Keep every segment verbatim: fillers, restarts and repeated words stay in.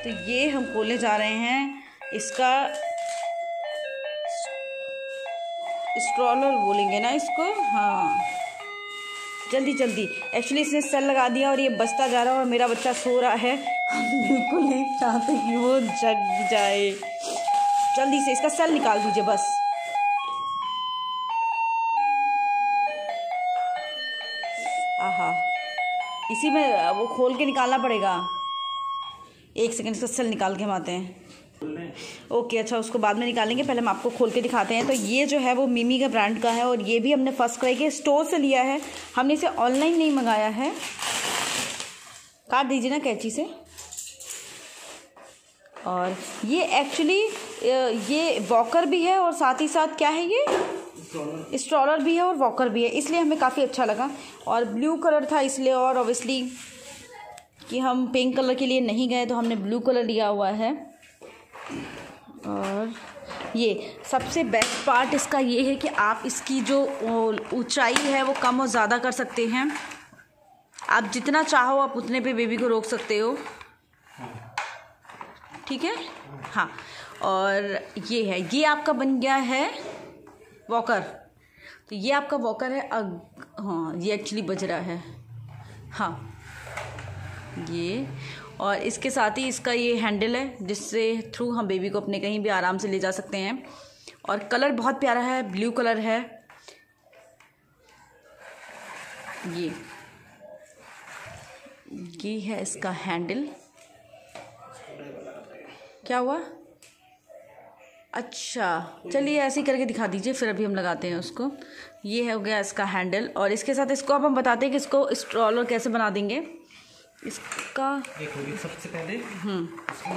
तो ये हम खोलने जा रहे हैं इसका स्ट्रॉलर बोलेंगे ना इसको। हाँ जल्दी जल्दी, एक्चुअली इसने सेल लगा दिया और ये बचता जा रहा है और मेरा बच्चा सो रहा है। हम बिल्कुल नहीं चाहते कि वो जग जाए। जल्दी से इसका सेल निकाल दीजिए बस। आहा, इसी में वो खोल के निकालना पड़ेगा। एक सेकंड, इसका सेल निकाल के हम आते हैं। ओके अच्छा, उसको बाद में निकालेंगे, पहले हम आपको खोल के दिखाते हैं। तो ये जो है वो मिमी का ब्रांड का है और ये भी हमने फर्स्ट क्राई के स्टोर से लिया है, हमने इसे ऑनलाइन नहीं मंगाया है। काट दीजिए ना कैंची से। और ये एक्चुअली ये वॉकर भी है और साथ ही साथ क्या है, ये स्ट्रॉलर भी है और वॉकर भी है, इसलिए हमें काफ़ी अच्छा लगा। और ब्लू कलर था इसलिए, और ऑब्वियसली कि हम पिंक कलर के लिए नहीं गए तो हमने ब्लू कलर लिया हुआ है। और ये सबसे बेस्ट पार्ट इसका ये है कि आप इसकी जो ऊंचाई है वो कम और ज़्यादा कर सकते हैं। आप जितना चाहो आप उतने पे बेबी को रोक सकते हो, ठीक है। हाँ, और ये है, ये आपका बन गया है वॉकर। तो ये आपका वॉकर है। अग हाँ, ये एक्चुअली बज रहा है। हाँ ये, और इसके साथ ही इसका ये हैंडल है जिससे थ्रू हम बेबी को अपने कहीं भी आराम से ले जा सकते हैं। और कलर बहुत प्यारा है, ब्लू कलर है। ये ये है इसका हैंडल। क्या हुआ? अच्छा चलिए ऐसे ही करके दिखा दीजिए, फिर अभी हम लगाते हैं उसको। ये हो गया इसका हैंडल, और इसके साथ इसको अब हम बताते हैं कि इसको स्ट्रॉलर कैसे बना देंगे। इसका देखो सबसे पहले हम्म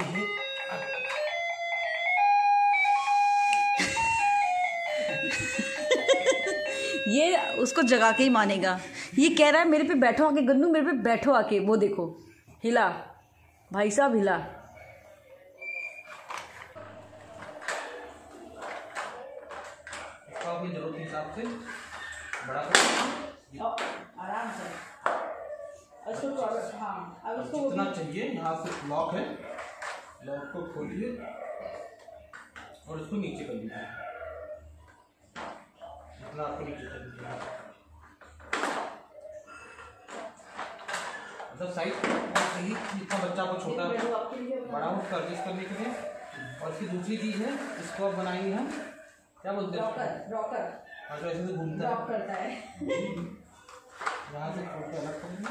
ये उसको जगा के ही मानेगा। ये कह रहा है मेरे पे बैठो आके, गन्नू मेरे पे बैठो आके। वो देखो हिला, भाई साहब हिला। अपनी जरूरत के हिसाब से बड़ा आराम से उसको, हाँ अब उसको जितना चाहिए। यहाँ से लॉक है, लॉक को खोलिए और इसको नीचे कर लीजिए, जितना आपको नीचे कर लीजिए। मतलब साइज सही, जितना बच्चा को छोटा बड़ा हो उसका एडजस्ट करने के लिए। और इसकी दूसरी चीज़ है, इसको अब बनाएंगे हम, क्या बोलते हैं, रॉकर। रॉकर हाँ, तो ऐसे से घूमता रॉक करता है। यहाँ से खोल के अलग करेंगे,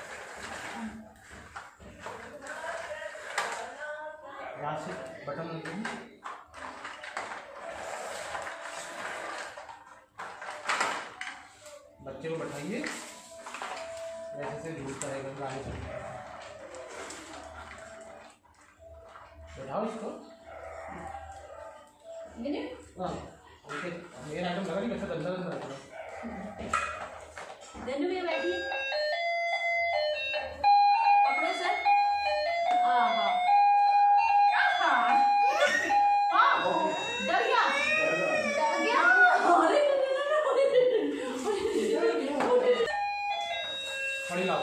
यहाँ से बटन लगेगी, बच्चे को बैठाइए, ऐसे से घूमता रहेगा, गाने से बैठाओ इसको। हाँ ओके, मेरा आइटम लगा नहीं, वैसे गंदा गंदा लग रहा है। देनु में बैठिए, पकड़ो सर। हाँ हाँ हाँ हाँ, डर गया डर गया। खड़ी लाओ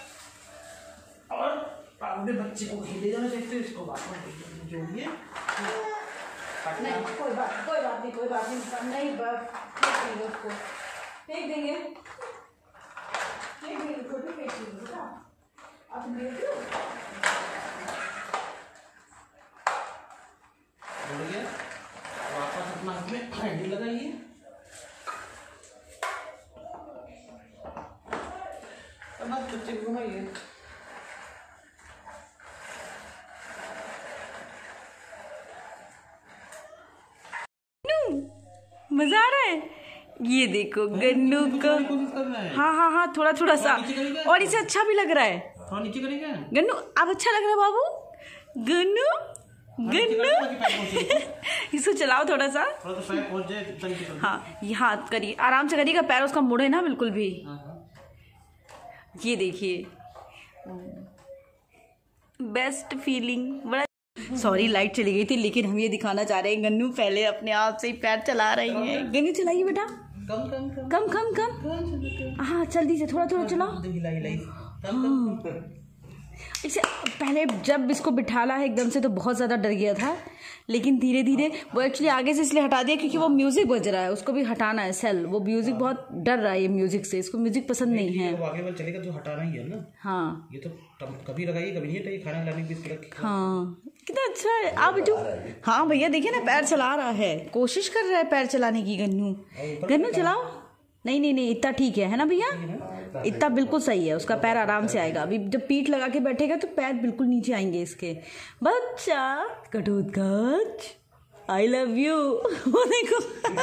और अपने बच्चे को खेले जाना देखते हो, इसको बात में जोड़िए। नहीं कोई बात कोई बात नहीं कोई बात नहीं नहीं फेंक देंगे उसको, फेंक देंगे फेंक देंगे छोटे फेंक देंगे बेटा। आप देख लो जुड़ गया, वापस अपना इसमें हैंडल लगाइए। अब आप बच्चे को घुमाइए। मजा आ रहा है। ये देखो गन्नू को, हाँ हाँ हाँ थोड़ा थोड़ा सा, और इसे अच्छा भी लग रहा है। थोड़ा नीचे करेंगे गन्नू, अब अच्छा लग रहा है बाबू। गन्नू गन्नू इसको चलाओ थोड़ा सा, हाँ यहाँ करिए, आराम से करिएगा, पैर उसका मुड़े ना बिल्कुल भी। ये देखिए बेस्ट फीलिंग। बड़ा सॉरी लाइट चली गई थी, लेकिन हम ये दिखाना चाह रहे हैं गन्नू पहले अपने आप से ही पैर चला रही है। गन्नू चलाइए बेटा, कम कम कम कम कम, हाँ जल्दी से थोड़ा थोड़ा चलाओ। इसे पहले जब इसको बिठाला है एकदम से तो बहुत ज़्यादा डर गया था, लेकिन धीरे धीरे वो एक्चुअली आगे से इसलिए हटा दिया क्योंकि वो म्यूज़िक बज रहा है, उसको भी हटाना है सेल। वो म्यूज़िक बहुत डर रहा है ये म्यूज़िक से, इसको म्यूज़िक पसंद नहीं है। तो आगे वाला चलेगा तो हटाना ही है ना। हाँ ये तो कभी लगाइए कभी नहीं हटाइए, खाना खिलाने की। हाँ कितना अच्छा है आप बेटू। हाँ भैया देखिए ना पैर चला रहा है, कोशिश कर रहा है पैर चलाने की। गन्नू गन्नू चलाओ। नहीं नहीं नहीं इतना ठीक है है ना भैया, इतना बिल्कुल सही है, उसका पैर आराम से आएगा। अभी जब पीठ लगा के बैठेगा तो पैर बिल्कुल नीचे आएंगे इसके। बच्चा कटोत्कच आई लव यू। वो देखो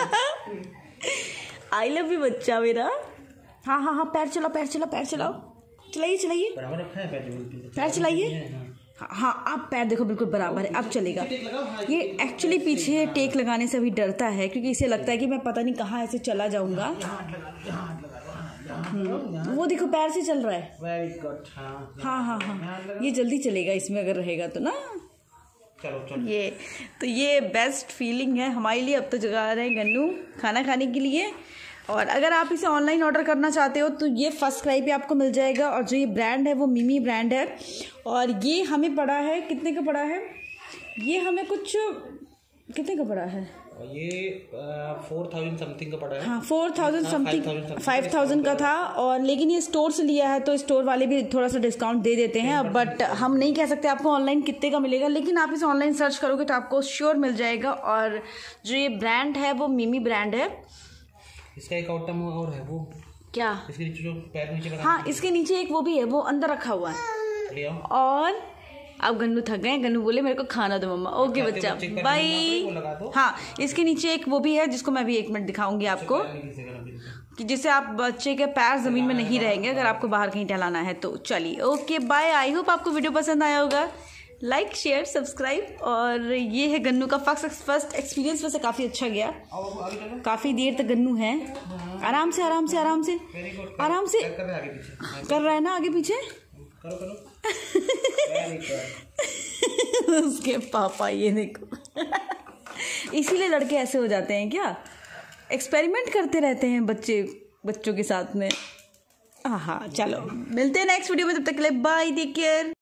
आई लव यू बच्चा मेरा। हाँ हाँ हाँ पैर चलाओ पैर चलाओ पैर चलाओ, चलाइए चलाइए पैर चलाइए। हाँ आप पैर देखो बिल्कुल बराबर है, अब चलेगा। ये एक्चुअली पीछे टेक लगाने से भी डरता है क्योंकि इसे लगता है कि मैं पता नहीं कहाँ ऐसे चला जाऊंगा। वो देखो पैर से चल रहा है। Very good. हाँ हाँ हाँ ये जल्दी चलेगा इसमें अगर रहेगा तो ना। चलो चलो ये तो ये बेस्ट फीलिंग है हमारे लिए। अब तो जगा रहे हैं गन्नू खाना खाने के लिए। और अगर आप इसे ऑनलाइन ऑर्डर करना चाहते हो तो ये फर्स्ट क्राई पे आपको मिल जाएगा। और जो ये ब्रांड है वो मिमी ब्रांड है। और ये हमें पड़ा है कितने का पड़ा है, ये हमें कुछ कितने का पड़ा है, ये फोर थाउजेंड समथिंग का पड़ा है। हाँ four thousand something five thousand का था। और लेकिन ये स्टोर से लिया है तो स्टोर वाले भी थोड़ा सा डिस्काउंट दे देते हैं। बट हम नहीं कह सकते आपको ऑनलाइन कितने का मिलेगा, लेकिन आप इसे ऑनलाइन सर्च करोगे तो आपको श्योर मिल जाएगा। और जो ये ब्रांड है वो मिमी ब्रांड है। इसका एक आइटम और है वो क्या, इसके नीचे जो पैर नीचे लगा। हाँ इसके नीचे एक वो भी है, वो अंदर रखा हुआ है। ले आओ। और अब गन्नू थक गए, गन्नू बोले मेरे को खाना दो मम्मा। ओके बच्चा बाय। हाँ इसके नीचे एक वो भी है जिसको मैं भी एक मिनट दिखाऊंगी आपको, कि जिससे आप बच्चे के पैर जमीन में नहीं रहेंगे अगर आपको बाहर कहीं टहलाना है तो। चलिए ओके बाय। आई होप आपको वीडियो पसंद आया होगा। Like share subscribe. और ये है गन्नू का फर्स्ट फर्स्ट एक्सपीरियंस, वैसे काफ़ी अच्छा गया। काफ़ी देर तक गन्नू है, आराम से आराम से आराम से आराम से कर रहा है ना आगे पीछे। करो करो उसके पापा ये देखो इसीलिए लड़के ऐसे हो जाते हैं क्या, एक्सपेरिमेंट करते रहते हैं बच्चे बच्चों के साथ में। हाँ हाँ चलो मिलते हैं नेक्स्ट वीडियो में, तब तक के लिए बाय टेक केयर।